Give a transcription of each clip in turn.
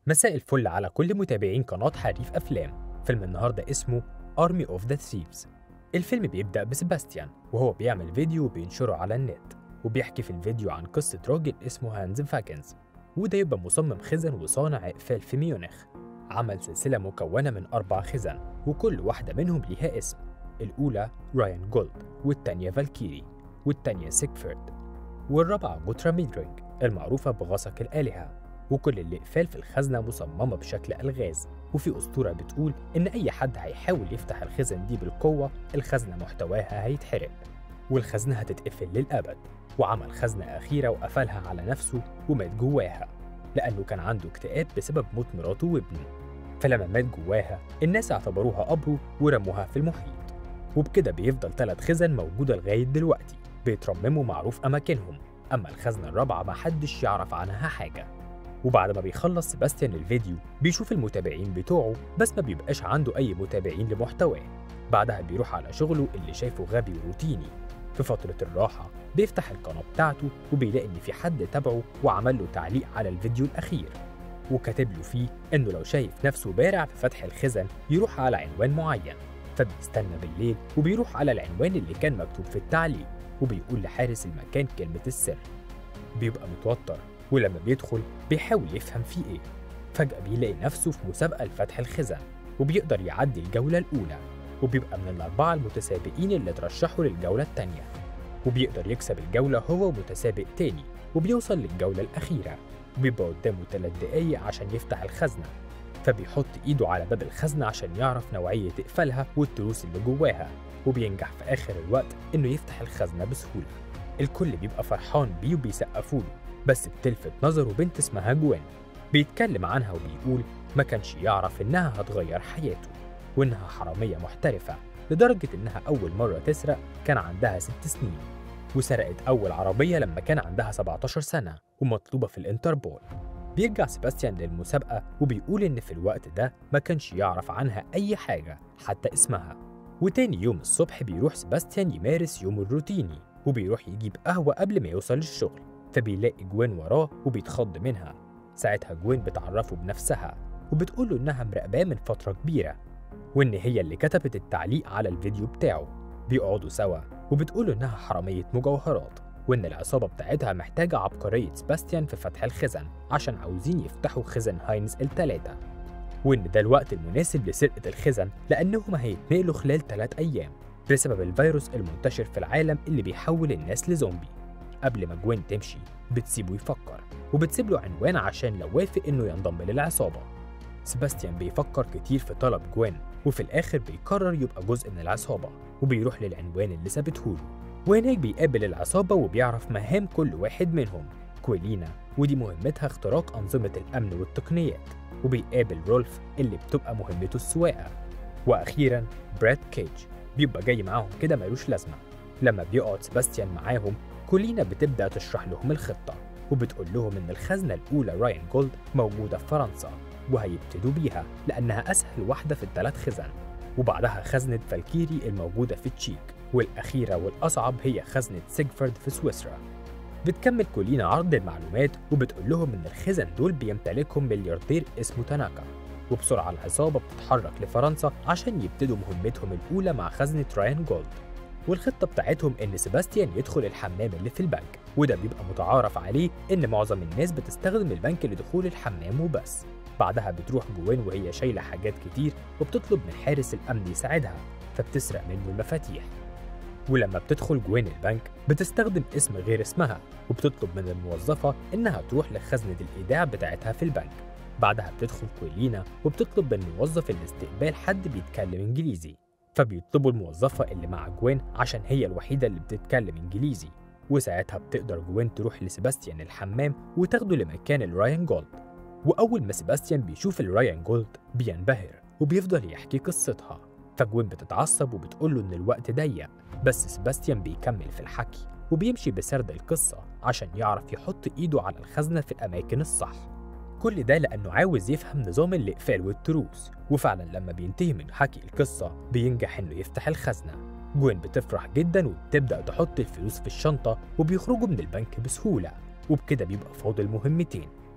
مساء الفل على كل متابعين قناة حريف أفلام. فيلم النهاردة اسمه Army of the Thieves. الفيلم بيبدأ بسباستيان وهو بيعمل فيديو وبينشره على النت، وبيحكي في الفيديو عن قصة راجل اسمه هانز فاكنز، وده يبقى مصمم خزن وصانع إقفال في ميونخ. عمل سلسلة مكونة من 4 خزن، وكل واحدة منهم ليها اسم. الأولى رايان جولد، والتانية فالكيري، والتانية سيكفيرد، والرابعة جوترا ميدرينج المعروفة بغسق الآلهة. وكل الإقفال في الخزنة مصممة بشكل ألغاز، وفي أسطورة بتقول إن أي حد هيحاول يفتح الخزن دي بالقوة الخزنة محتواها هيتحرق والخزنة هتتقفل للأبد. وعمل خزنة أخيرة وقفلها على نفسه ومات جواها لأنه كان عنده اكتئاب بسبب موت مراته وابنه. فلما مات جواها الناس اعتبروها قبره ورموها في المحيط. وبكده بيفضل 3 خزن موجودة لغاية دلوقتي بيترمموا معروف أماكنهم، أما الخزنة الرابعة محدش يعرف عنها حاجة. وبعد ما بيخلص سيباستيان الفيديو بيشوف المتابعين بتوعه، بس ما بيبقاش عنده أي متابعين لمحتواه. بعدها بيروح على شغله اللي شايفه غبي وروتيني. في فترة الراحة بيفتح القناة بتاعته وبيلاقي إن في حد تابعه وعمل له تعليق على الفيديو الأخير، وكاتب له فيه إنه لو شايف نفسه بارع في فتح الخزن يروح على عنوان معين. فبيستنى بالليل وبيروح على العنوان اللي كان مكتوب في التعليق، وبيقول لحارس المكان كلمة السر. بيبقى متوتر، ولما بيدخل بيحاول يفهم فيه ايه. فجأة بيلاقي نفسه في مسابقة لفتح الخزن، وبيقدر يعدي الجولة الأولى، وبيبقى من ال4 المتسابقين اللي اترشحوا للجولة التانية. وبيقدر يكسب الجولة هو ومتسابق تاني، وبيوصل للجولة الأخيرة، وبيبقى قدامه 3 دقايق عشان يفتح الخزنة. فبيحط إيده على باب الخزنة عشان يعرف نوعية إقفالها والتروس اللي جواها، وبينجح في آخر الوقت إنه يفتح الخزنة بسهولة. الكل بيبقى فرحان بيه وبيسقفوله، بس بتلفت نظره بنت اسمها جوين. بيتكلم عنها وبيقول ما كانش يعرف إنها هتغير حياته، وإنها حرامية محترفة لدرجة إنها أول مرة تسرق كان عندها 6 سنين، وسرقت أول عربية لما كان عندها 17 سنة ومطلوبة في الانتربول. بيرجع سيباستيان للمسابقة وبيقول إن في الوقت ده ما كانش يعرف عنها أي حاجة حتى اسمها. وتاني يوم الصبح بيروح سيباستيان يمارس يومه الروتيني، وبيروح يجيب قهوة قبل ما يوصل للشغل. فبيلاقي جوين وراه وبيتخض منها. ساعتها جوين بتعرفه بنفسها وبتقوله إنها مراقباه من فترة كبيرة، وإن هي اللي كتبت التعليق على الفيديو بتاعه. بيقعدوا سوا وبتقوله إنها حرامية مجوهرات، وإن العصابة بتاعتها محتاجة عبقرية سباستيان في فتح الخزن عشان عاوزين يفتحوا خزن هاينز ال3، وإن ده الوقت المناسب لسرقة الخزن لأنهم هيتنقلوا خلال 3 أيام بسبب الفيروس المنتشر في العالم اللي بيحول الناس لزومبي. قبل ما جوين تمشي بتسيبه يفكر، وبتسيب له عنوان عشان لو وافق إنه ينضم للعصابة. سباستيان بيفكر كتير في طلب جوين، وفي الآخر بيقرر يبقى جزء من العصابة، وبيروح للعنوان اللي سابته له. وهناك بيقابل العصابة وبيعرف مهام كل واحد منهم. كويلينا ودي مهمتها اختراق أنظمة الأمن والتقنيات، وبيقابل رولف اللي بتبقى مهمته السواقة. وأخيرا براد كيج بيبقى جاي معاهم كده ملوش لازمة. لما بيقعد سباستيان معاهم كولينا بتبدأ تشرح لهم الخطة، وبتقول لهم إن الخزنة الأولى رايان جولد موجودة في فرنسا، وهيبتدوا بيها لأنها أسهل واحدة في ال3 خزن. وبعدها خزنة فالكيري الموجودة في تشيك، والأخيرة والأصعب هي خزنة سيجفرد في سويسرا. بتكمل كولينا عرض المعلومات وبتقول لهم إن الخزن دول بيمتلكهم ملياردير اسمه تاناكا. وبسرعة العصابة بتتحرك لفرنسا عشان يبتدوا مهمتهم الأولى مع خزنة رايان جولد. والخطة بتاعتهم إن سيباستيان يدخل الحمام اللي في البنك، وده بيبقى متعارف عليه إن معظم الناس بتستخدم البنك لدخول الحمام وبس. بعدها بتروح جوين وهي شايلة حاجات كتير وبتطلب من حارس الأمن يساعدها، فبتسرق منه المفاتيح. ولما بتدخل جوين البنك بتستخدم اسم غير اسمها، وبتطلب من الموظفة إنها تروح لخزنة الإيداع بتاعتها في البنك. بعدها بتدخل كويلينا وبتطلب من موظف الاستقبال حد بيتكلم إنجليزي، فبيطلبوا الموظفة اللي مع جوين عشان هي الوحيدة اللي بتتكلم إنجليزي. وساعتها بتقدر جوين تروح لسيباستيان الحمام وتاخده لمكان الرايان جولد. وأول ما سيباستيان بيشوف الرايان جولد بينبهر وبيفضل يحكي قصتها. فجوين بتتعصب وبتقوله إن الوقت ضيق، بس سيباستيان بيكمل في الحكي وبيمشي بسرد القصة عشان يعرف يحط إيده على الخزنة في الأماكن الصح. كل ده لأنه عاوز يفهم نظام الإقفال والتروس. وفعلا لما بينتهي من حكي القصة بينجح إنه يفتح الخزنة. جوين بتفرح جدا وبتبدأ تحط الفلوس في الشنطة، وبيخرجوا من البنك بسهولة. وبكده بيبقى فاضل مهمتين.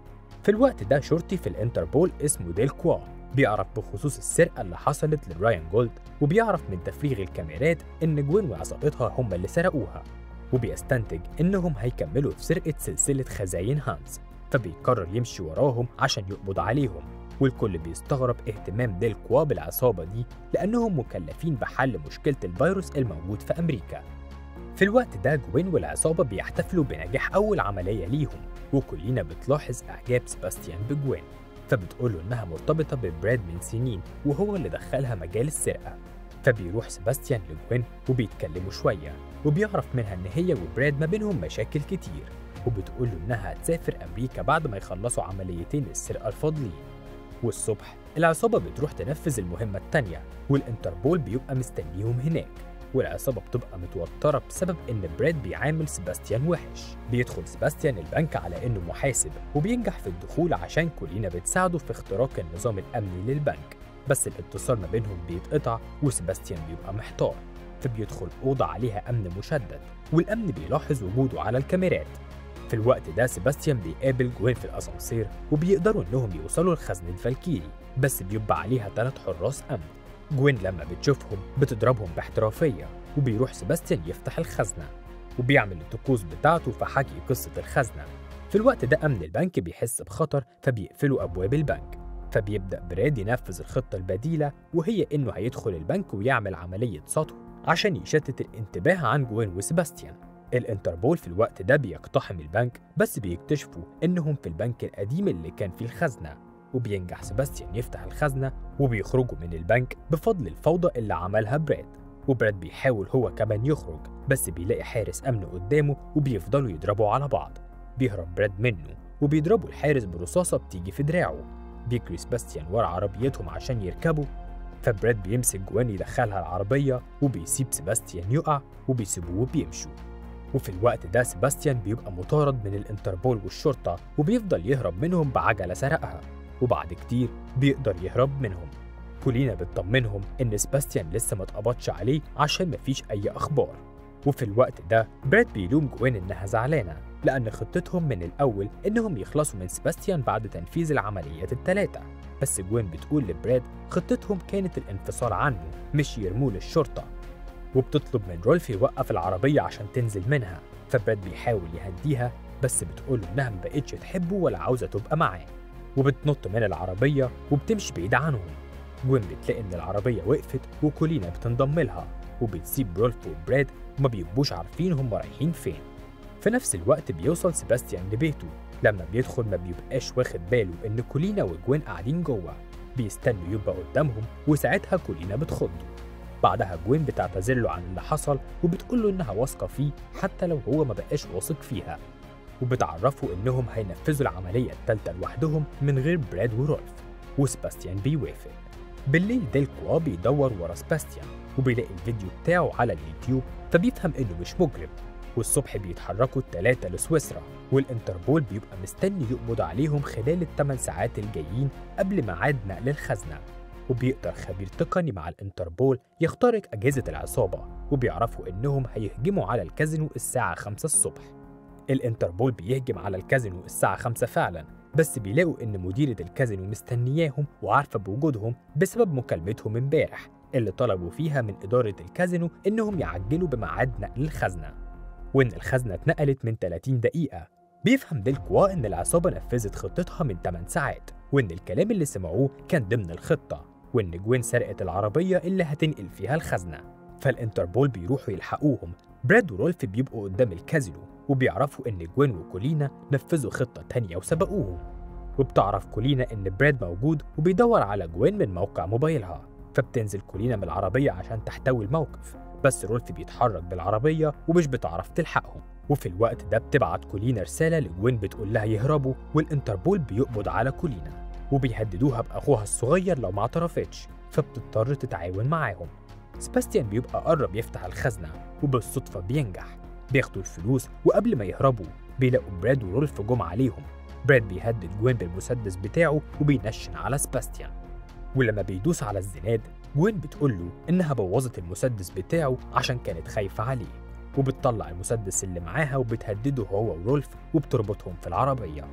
في الوقت ده شرطي في الانتربول اسمه ديل كوا بيعرف بخصوص السرقة اللي حصلت لرايان جولد، وبيعرف من تفريغ الكاميرات إن جوين وعصابتها هم اللي سرقوها، وبيستنتج إنهم هيكملوا في سرقة سلسلة خزاين هانز، فبيقرر يمشي وراهم عشان يقبض عليهم. والكل بيستغرب اهتمام ديل كوا بالعصابة دي لأنهم مكلفين بحل مشكلة الفيروس الموجود في أمريكا. في الوقت ده جوين والعصابة بيحتفلوا بنجاح أول عملية ليهم، وكلنا بتلاحظ إعجاب سباستيان بجوين، فبتقوله إنها مرتبطة ببراد من سنين وهو اللي دخلها مجال السرقة. فبيروح سباستيان لجوين وبيتكلموا شوية، وبيعرف منها إن هي وبراد ما بينهم مشاكل كتير، وبتقوله إنها هتسافر أمريكا بعد ما يخلصوا عمليتين السرقة الفاضلين. والصبح العصابة بتروح تنفذ المهمة التانية، والانتربول بيبقى مستنيهم هناك، والعصابة بتبقى متوترة بسبب إن براد بيعامل سباستيان وحش. بيدخل سباستيان البنك على إنه محاسب، وبينجح في الدخول عشان كولينا بتساعده في اختراق النظام الأمني للبنك، بس الاتصال ما بينهم بيتقطع وسباستيان بيبقى محتار، فبيدخل أوضة عليها أمن مشدد، والأمن بيلاحظ وجوده على الكاميرات. في الوقت ده سباستيان بيقابل جوين في الأسانسير، وبيقدروا إنهم يوصلوا لخزنة فالكيري، بس بيبقى عليها 3 حراس أمن. جوين لما بتشوفهم بتضربهم باحترافية، وبيروح سباستيان يفتح الخزنة وبيعمل الطقوس بتاعته في حكي قصة الخزنة. في الوقت ده أمن البنك بيحس بخطر فبيقفلوا أبواب البنك، فبيبدأ براد ينفذ الخطة البديلة، وهي إنه هيدخل البنك ويعمل عملية سطو عشان يشتت الانتباه عن جوين وسباستيان. الانتربول في الوقت ده بيقتحم البنك، بس بيكتشفوا إنهم في البنك القديم اللي كان فيه الخزنة، وبينجح سباستيان يفتح الخزنة وبيخرجوا من البنك بفضل الفوضى اللي عملها براد. وبراد بيحاول هو كمان يخرج، بس بيلاقي حارس أمن قدامه وبيفضلوا يضربوا على بعض. بيهرب براد منه وبيضربوا الحارس برصاصة بتيجي في دراعه. بيجري سباستيان ورا عربيتهم عشان يركبوا، فبراد بيمسك جوان يدخلها العربية، وبيسيب سباستيان يقع وبيسيبوه وبيمشوا. وفي الوقت ده سباستيان بيبقى مطارد من الانتربول والشرطة، وبيفضل يهرب منهم بعجلة سرقها، وبعد كتير بيقدر يهرب منهم. كولينا بتطمنهم إن سباستيان لسه ما اتقبضش عليه عشان مفيش أي أخبار. وفي الوقت ده براد بيلوم جوين إنها زعلانة لأن خطتهم من الأول إنهم يخلصوا من سباستيان بعد تنفيذ العمليات ال3، بس جوين بتقول لبراد خطتهم كانت الانفصال عنه مش يرموه للشرطة، وبتطلب من رولف يوقف العربية عشان تنزل منها. فبراد بيحاول يهديها، بس بتقوله إنها مبقتش تحبه ولا عاوزة تبقى معاه، وبتنط من العربية وبتمشي بعيد عنهم. جوين بتلاقي إن العربية وقفت وكولينا بتنضم لها، وبتسيب رولف وبراد وما بيبقوش عارفين هم رايحين فين. في نفس الوقت بيوصل سباستيان لبيته، لما بيدخل ما بيبقاش واخد باله إن كولينا وجوين قاعدين جوه بيستنوا يبقى قدامهم، وساعتها كولينا بتخضه. بعدها جوين بتعتذر له عن اللي حصل وبتقول له إنها واثقة فيه حتى لو هو ما بقاش واثق فيها، وبتعرفه إنهم هينفذوا العملية الثالثة لوحدهم من غير براد ورولف، وسباستيان بيوافق. بالليل ديل كوا بيدور ورا سباستيان وبيلاقي الفيديو بتاعه على اليوتيوب، فبيفهم إنه مش مجرم. والصبح بيتحركوا ال3 لسويسرا، والانتربول بيبقى مستني يقبض عليهم خلال ال8 ساعات الجايين قبل ميعاد نقل الخزنة. وبيقدر خبير تقني مع الانتربول يخترق أجهزة العصابة، وبيعرفوا إنهم هيهجموا على الكازينو الساعة 5 الصبح. الانتربول بيهجم على الكازينو الساعة 5 فعلا، بس بيلاقوا إن مديرة الكازينو مستنياهم وعارفة بوجودهم بسبب مكالمتهم امبارح اللي طلبوا فيها من إدارة الكازينو إنهم يعجلوا بميعاد نقل الخزنة، وإن الخزنة اتنقلت من 30 دقيقة. بيفهم ديل كوا إن العصابة نفذت خطتها من 8 ساعات، وإن الكلام اللي سمعوه كان ضمن الخطة، وإن جوين سرقت العربية اللي هتنقل فيها الخزنة. فالانتربول بيروحوا يلحقوهم. براد ورولف بيبقوا قدام الكازينو وبيعرفوا إن جوين وكولينا نفذوا خطة تانية وسبقوهم، وبتعرف كولينا إن براد موجود وبيدور على جوين من موقع موبايلها، فبتنزل كولينا من العربية عشان تحتوي الموقف، بس رولف بيتحرك بالعربية ومش بتعرف تلحقهم. وفي الوقت ده بتبعت كولينا رسالة لجوين بتقول لها يهربوا، والانتربول بيقبض على كولينا وبيهددوها بأخوها الصغير لو ما اعترفتش، فبتضطر تتعاون معاهم. سباستيان بيبقى قرب يفتح الخزنة وبالصدفة بينجح، بياخدوا الفلوس، وقبل ما يهربوا بيلاقوا براد ورولف جم عليهم. براد بيهدد جوين بالمسدس بتاعه وبينشن على سباستيان، ولما بيدوس على الزناد جوين بتقوله إنها بوظت المسدس بتاعه عشان كانت خايفة عليه، وبتطلع المسدس اللي معاها وبتهدده هو ورولف وبتربطهم في العربية.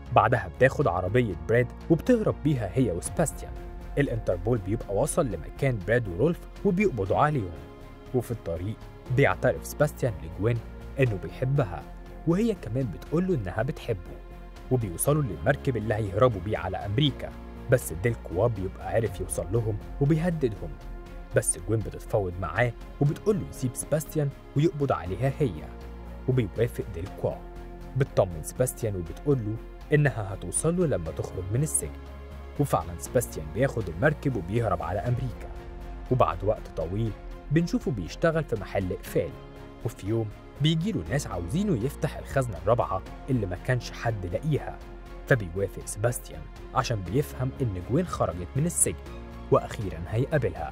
بعدها بتاخد عربية براد وبتهرب بيها هي وسباستيان. الانتربول بيبقى وصل لمكان براد ورولف وبيقبضوا عليهم، وفي الطريق بيعترف سباستيان لجوين إنه بيحبها، وهي كمان بتقوله إنها بتحبه، وبيوصلوا للمركب اللي هيهربوا بيه على أمريكا. بس ديلكوا بيبقى عارف يوصل لهم وبيهددهم، بس جوين بتتفاوض معاه وبتقوله يسيب سباستيان ويقبض عليها هي، وبيوافق ديلكوا. بتطمن سباستيان وبتقوله إنها هتوصل له لما تخرج من السجن، وفعلا سباستيان بياخد المركب وبيهرب على أمريكا. وبعد وقت طويل بنشوفه بيشتغل في محل إقفال، وفي يوم بيجيله ناس عاوزينه يفتح الخزنة الرابعة اللي ما كانش حد لاقيها، فبيوافق سباستيان عشان بيفهم إن جوين خرجت من السجن وأخيرا هيقابلها.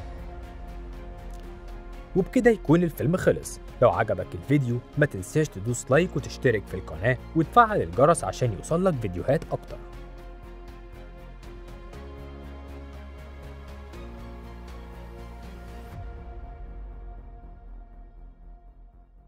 وبكده يكون الفيلم خلص. لو عجبك الفيديو ما تنساش تدوس لايك وتشترك في القناة وتفعل الجرس عشان يوصلك فيديوهات أكتر.